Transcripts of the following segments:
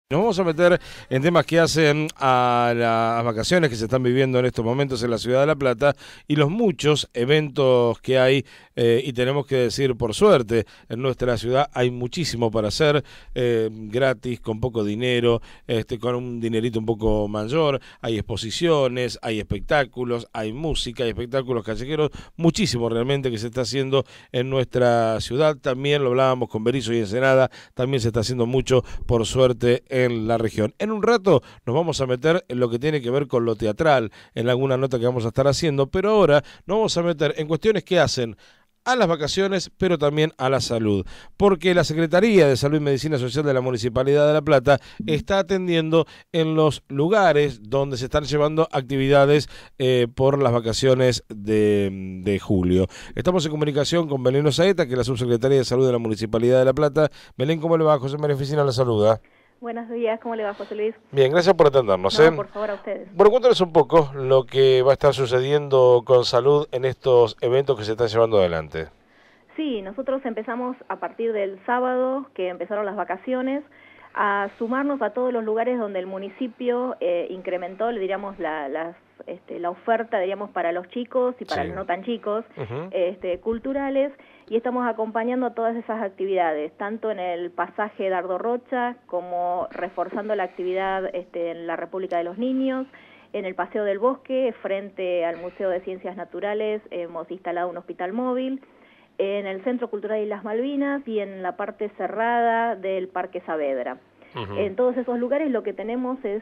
Nos vamos a meter en temas que hacen a las vacaciones que se están viviendo en estos momentos en la ciudad de La Plata y los muchos eventos que hay, y tenemos que decir, por suerte, en nuestra ciudad hay muchísimo para hacer, gratis, con poco dinero, con un dinerito un poco mayor. Hay exposiciones, hay espectáculos, hay música, hay espectáculos callejeros, muchísimo realmente que se está haciendo en nuestra ciudad. También lo hablábamos con Berizo y Ensenada, también se está haciendo mucho, por suerte, en la región. En un rato nos vamos a meter en lo que tiene que ver con lo teatral, en alguna nota que vamos a estar haciendo, pero ahora nos vamos a meter en cuestiones que hacen a las vacaciones, pero también a la salud, porque la Secretaría de Salud y Medicina Social de la Municipalidad de La Plata está atendiendo en los lugares donde se están llevando actividades por las vacaciones de julio. Estamos en comunicación con Belén Osaeta, que es la subsecretaria de Salud de la Municipalidad de La Plata. Belén, ¿cómo le va? José María Oficina la saluda. Buenos días, ¿cómo le va, José Luis? Bien, gracias por atendernos. No, por favor, a ustedes. Bueno, cuéntanos un poco lo que va a estar sucediendo con salud en estos eventos que se están llevando adelante. Sí, nosotros empezamos a partir del sábado, que empezaron las vacaciones, a sumarnos a todos los lugares donde el municipio incrementó, le diríamos, la oferta, diríamos, para los chicos y para los no tan chicos, culturales, y estamos acompañando todas esas actividades, tanto en el pasaje Dardo Rocha, como reforzando la actividad en la República de los Niños. En el Paseo del Bosque, frente al Museo de Ciencias Naturales, hemos instalado un hospital móvil. En el Centro Cultural Islas Malvinas y en la parte cerrada del Parque Saavedra. En todos esos lugares lo que tenemos es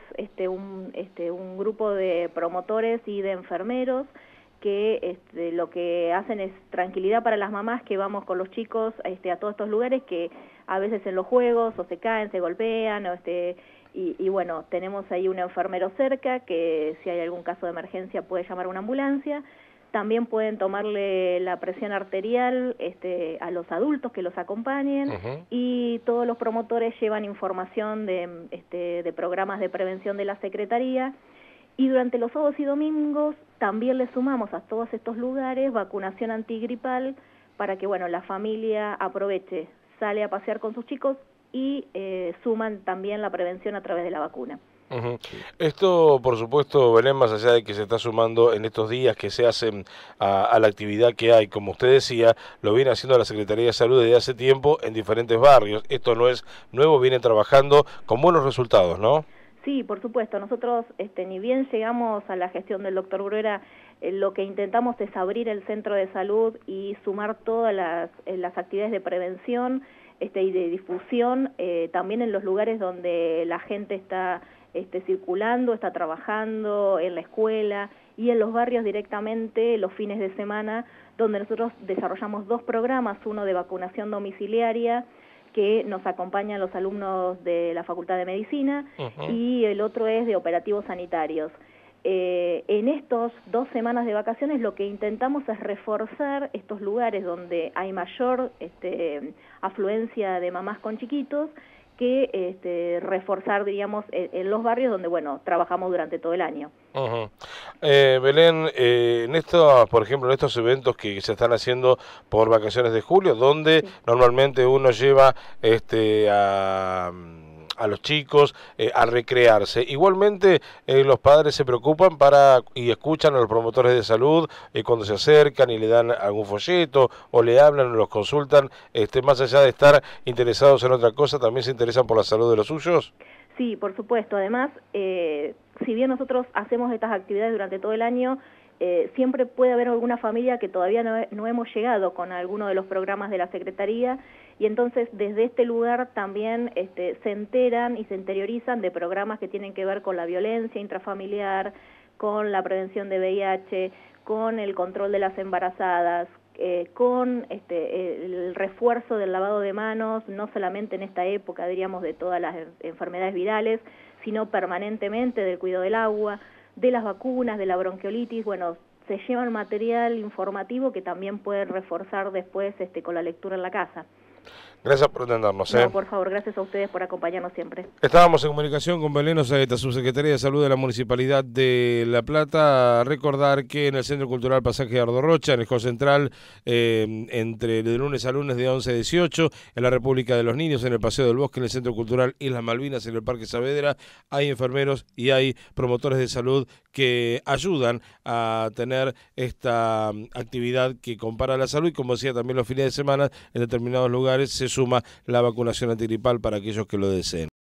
un grupo de promotores y de enfermeros que lo que hacen es tranquilidad para las mamás que vamos con los chicos a todos estos lugares que a veces en los juegos o se caen, se golpean, y bueno, tenemos ahí un enfermero cerca que si hay algún caso de emergencia puede llamar a una ambulancia. También pueden tomarle la presión arterial a los adultos que los acompañen, y todos los promotores llevan información de programas de prevención de la Secretaría. Y durante los sábados y domingos también le sumamos a todos estos lugares vacunación antigripal para que la familia aproveche, sale a pasear con sus chicos y suman también la prevención a través de la vacuna. Esto, por supuesto, Belén, más allá de que se está sumando en estos días que se hacen a la actividad que hay, como usted decía, lo viene haciendo la Secretaría de Salud desde hace tiempo en diferentes barrios. Esto no es nuevo, viene trabajando con buenos resultados, ¿no? Sí, por supuesto. Nosotros, ni bien llegamos a la gestión del doctor Bruera, lo que intentamos es abrir el centro de salud y sumar todas las actividades de prevención y de difusión, también en los lugares donde la gente está circulando, está trabajando, en la escuela y en los barrios directamente los fines de semana, donde nosotros desarrollamos dos programas, uno de vacunación domiciliaria, que nos acompañan los alumnos de la Facultad de Medicina, y el otro es de operativos sanitarios. En estos 2 semanas de vacaciones lo que intentamos es reforzar estos lugares donde hay mayor afluencia de mamás con chiquitos, que reforzar, diríamos, en los barrios donde, trabajamos durante todo el año. Belén, por ejemplo, en estos eventos que se están haciendo por vacaciones de julio, donde normalmente uno lleva a los chicos a recrearse. Igualmente los padres se preocupan y escuchan a los promotores de salud cuando se acercan y le dan algún folleto o le hablan o los consultan, más allá de estar interesados en otra cosa, también se interesan por la salud de los suyos. Sí, por supuesto. Además, si bien nosotros hacemos estas actividades durante todo el año, siempre puede haber alguna familia que todavía no hemos llegado con alguno de los programas de la Secretaría, y entonces desde este lugar también se enteran y se interiorizan de programas que tienen que ver con la violencia intrafamiliar, con la prevención de VIH, con el control de las embarazadas, con el refuerzo del lavado de manos, no solamente en esta época, diríamos, de todas las enfermedades virales, sino permanentemente del cuidado del agua, de las vacunas, de la bronquiolitis. Se llevan material informativo que también pueden reforzar después con la lectura en la casa. Gracias por atendernos. No, por favor, gracias a ustedes por acompañarnos siempre. Estábamos en comunicación con Belén Osaeta, subsecretaria de Salud de la Municipalidad de La Plata. Recordar que en el Centro Cultural Pasaje Ardo Rocha, en el Hall Central, entre de lunes a lunes de 11 a 18, en la República de los Niños, en el Paseo del Bosque, en el Centro Cultural Islas Malvinas, en el Parque Saavedra, hay enfermeros y hay promotores de salud que ayudan a tener esta actividad que compara la salud, y como decía también los fines de semana, en determinados lugares se suma la vacunación antigripal para aquellos que lo deseen.